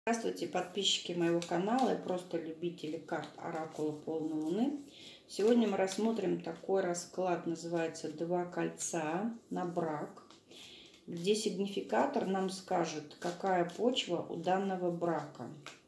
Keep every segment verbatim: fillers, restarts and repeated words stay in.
Здравствуйте, подписчики моего канала и просто любители карт оракула полной луны. Сегодня мы рассмотрим такой расклад, называется «Два кольца на брак», где сигнификатор нам скажет, какая почва у данного брака.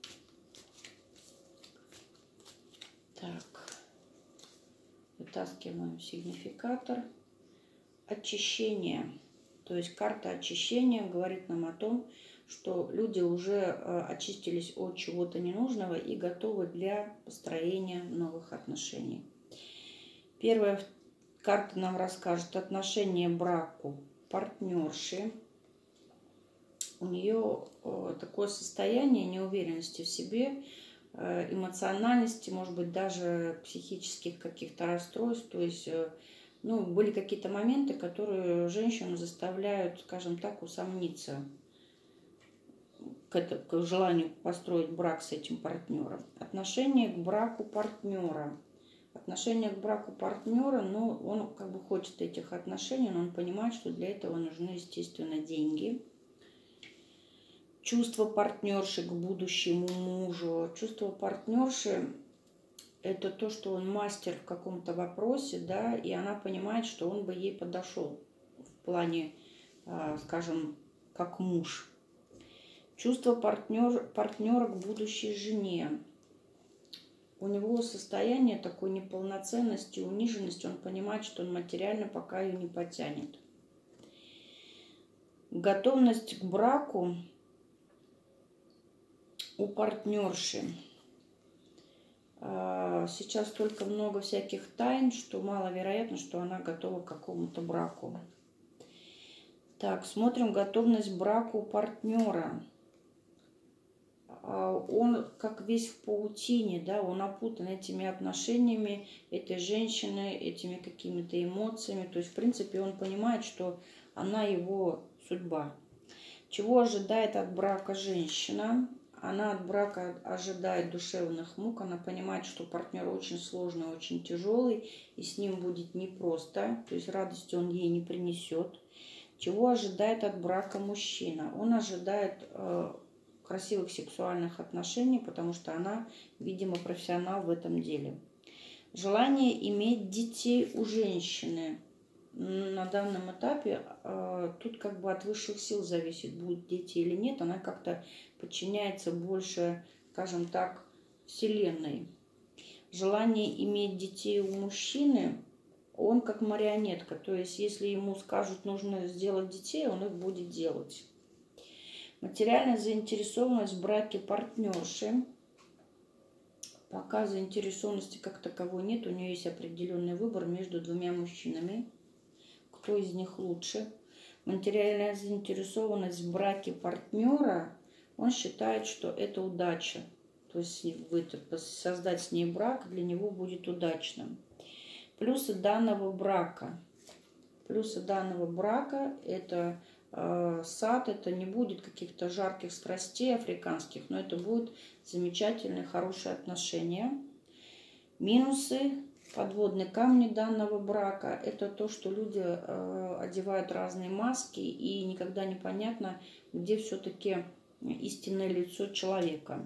Так, вытаскиваем сигнификатор. Очищение. То есть карта очищения говорит нам о том, что люди уже очистились от чего-то ненужного и готовы для построения новых отношений. Первая карта нам расскажет отношение к браку партнерши. У нее такое состояние неуверенности в себе, эмоциональности, может быть, даже психических каких-то расстройств. То есть, ну, были какие-то моменты, которые женщину заставляют, скажем так, усомниться к, это, к желанию построить брак с этим партнером. Отношение к браку партнера. Отношение к браку партнера, ну, он как бы хочет этих отношений, но он понимает, что для этого нужны, естественно, деньги. Чувство партнерши к будущему мужу. Чувство партнерши – это то, что он мастер в каком-то вопросе, да, и она понимает, что он бы ей подошел в плане, скажем, как муж. Чувство партнер, партнера к будущей жене. У него состояние такой неполноценности, униженности. Он понимает, что он материально пока ее не потянет. Готовность к браку у партнерши. Сейчас столько много всяких тайн, что маловероятно, что она готова к какому-то браку. Так, смотрим готовность к браку у партнера. Он как весь в паутине, да, он опутан этими отношениями, этой женщины, этими какими-то эмоциями. То есть, в принципе, он понимает, что она его судьба. Чего ожидает от брака женщина? Она от брака ожидает душевных мук. Она понимает, что партнер очень сложный, очень тяжелый, и с ним будет непросто. То есть радости он ей не принесет. Чего ожидает от брака мужчина? Он ожидает э, красивых сексуальных отношений, потому что она, видимо, профессионал в этом деле. Желание иметь детей у женщины. На данном этапе э, тут как бы от высших сил зависит, будут дети или нет. Она как-то подчиняется больше, скажем так, вселенной. Желание иметь детей у мужчины, он как марионетка. То есть, если ему скажут, нужно сделать детей, он их будет делать. Материальная заинтересованность в браке партнерши. Пока заинтересованности как таковой нет. У нее есть определенный выбор между двумя мужчинами. Кто из них лучше? Материальная заинтересованность в браке партнера. Он считает, что это удача. То есть создать с ней брак для него будет удачным. Плюсы данного брака. Плюсы данного брака – это э, сад, это не будет каких-то жарких страстей африканских, но это будут замечательные, хорошие отношения. Минусы, подводные камни данного брака – это то, что люди э, одевают разные маски, и никогда не понятно, где все-таки истинное лицо человека.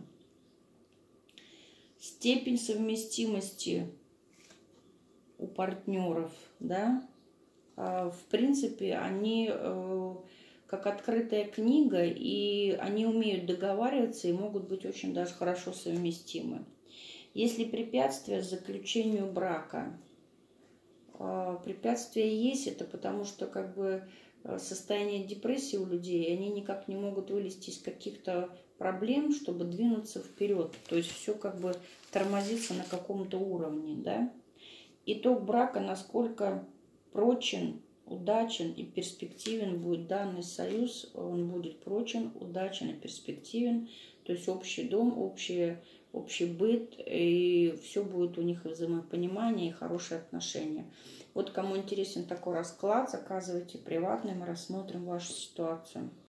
Степень совместимости у партнеров, да, в принципе, они как открытая книга, и они умеют договариваться и могут быть очень даже хорошо совместимы. Если препятствия к заключению брака, препятствия есть, это потому что как бы состояние депрессии у людей, и они никак не могут вылезти из каких-то проблем, чтобы двинуться вперед. То есть все как бы тормозится на каком-то уровне, да. Итог брака, насколько прочен, удачен и перспективен будет данный союз, он будет прочен, удачен и перспективен, то есть общий дом, общий, общий быт, и все будет у них и взаимопонимание, и хорошие отношения. Вот кому интересен такой расклад, заказывайте приватный, мы рассмотрим вашу ситуацию.